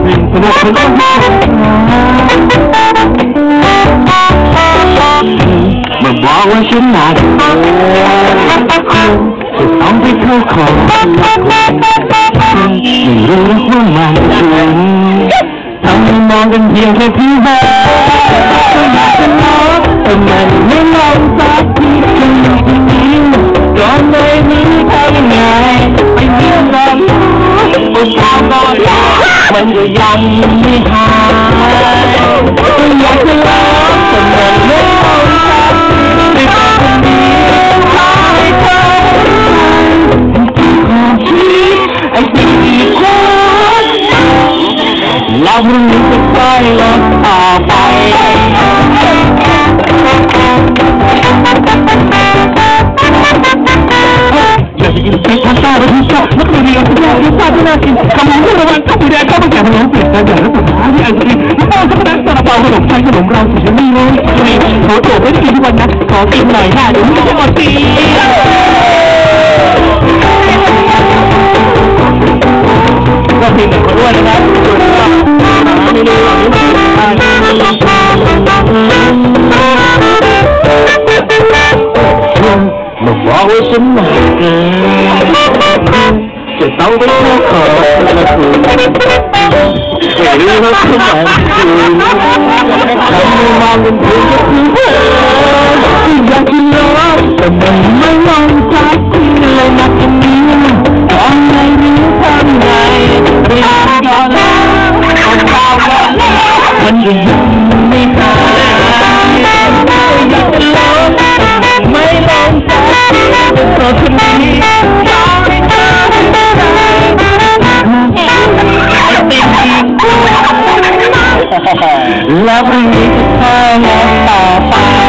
สนุกสนุกมาบอกว่าฉันหนักจะต้องไปเข้าของไม่รู้ว่ามันถึงทำให้มองกันเพียงแค่พี่บ้านก็อยากจะน้องแต่มันไม่ลองสักทีจนจริงก็ไม่มีใครไงไปเที่ยวกันบนทางก่อนมันก็ยังไม่หายก็อยากจะลองแต่มันไม่ลองสักทีไม่บอกคนนี้ขอให้เธอความคิดไอ้สิ่งที่ควรเราพรุ่งนี้จะค่อยลดต่อไปอยากจะกินเป็ดพาสต้าหรือพิซซ่านักเรียนทุกอย่างพิซซ่าที่น่ากินคำพูดระวังข้าวหมูแดงข้าวมันแกงขนมเปียกแต่อย่างนั้นสุดท้ายที่ไอศครีมน้ำตาลช็อกโกแลตซาลาเปาขนมไทยขนมเราสิฉันไม่รู้ขอโจทย์ไม่ได้กินทุกวันนะขอกินหน่อยค่ะเดี๋ยวจะหมดปีก็เพลงหนึ่งคนด้วยนะครับเมนูเหล่านี้มาบอกว่าฉันหนักเกินจะต้องไปเข้าขอละคุณไม่รู้ว่าคุณหมายถึงทำให้มองกันเพียงแค่พี่อยากจะลองแต่มันไม่ลองสักทีเลยนะคนนี้ตอนไหนรู้ทำไงไม่ยอมก่อนแล้วของเรามันยังไม่หายอยากจะลองแต่ไม่ลองสักทีเพราะคนนี้ยอมให้เธอแล้วพรุ่งนี้จะคอยรอต่อไป